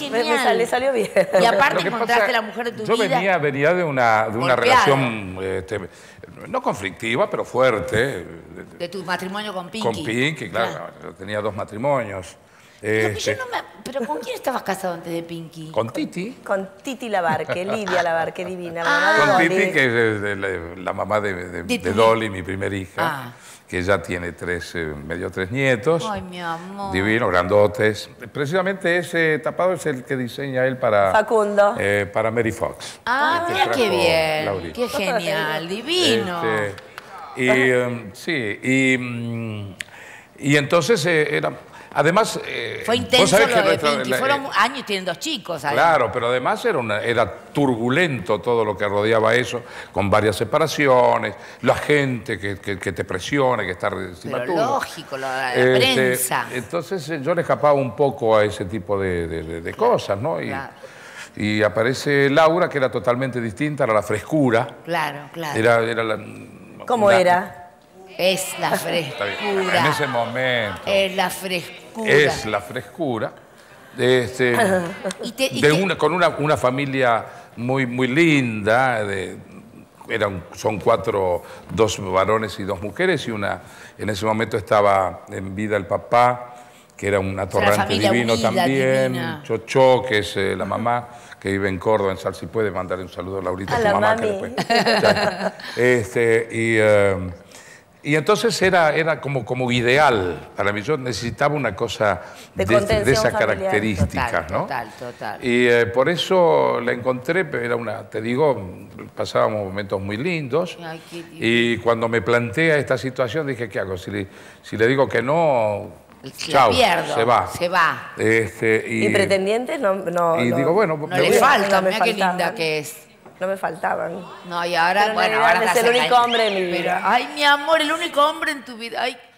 genial. Le salió bien. Y aparte Lo que encontraste pasa, la mujer de tu yo vida. venía de una Golpeada. relación, no conflictiva, pero fuerte. De tu matrimonio con Pinky. Con Pinky, claro. Yo tenía 2 matrimonios. Lo que yo no me... ¿Pero con quién estabas casado antes de Pinky? Con Titi. Con Titi Labarque, Lidia Labarque, divina. La mamá de Con Dolly. Titi, que es la mamá de Dolly, mi primera hija, que ya tiene 3 nietos. Ay, mi amor. Divinos, grandotes. Precisamente ese tapado es el que diseña él para... Facundo. Para Mary Fox. Ah, Que mira trajo qué bien. Laurita. Qué genial, divino. Y entonces era... Además... Fue intenso lo de Pinky. Fueron años y tienen 2 chicos ahí. Claro, pero además era turbulento todo lo que rodeaba eso, con varias separaciones, la gente que te presiona, que está encima Pero tuyo. lógico, la prensa. Entonces yo le escapaba un poco a ese tipo de cosas, ¿no? Y aparece Laura, que era totalmente distinta, era la frescura. Claro, claro. Era ¿Cómo era? Es la frescura. En ese momento. Es la frescura. Es la frescura. Con una familia muy, muy linda. Son 2 varones y 2 mujeres. En ese momento estaba en vida el papá, que era un atorrante divino unida, también. divina. Chocho, que es la mamá, que vive en Córdoba, en Sal. Si puede mandarle un saludo a Laurita, A tu la mamá. mami. Y entonces era como ideal para mí. Yo necesitaba una cosa de esas características, ¿no? Total. Y por eso la encontré, te digo, pasábamos momentos muy lindos. Ay, qué divino. Y cuando me plantea esta situación dije, ¿qué hago? Si le digo que no, chao, se va. Se va. ¿Y pretendientes? Y digo, bueno... No le falta, mira qué linda que es. No me faltaban. No, y ahora, Pero bueno, Navidad ahora es el único hombre de mi vida. Ay, mi amor, el único hombre en tu vida. Ay,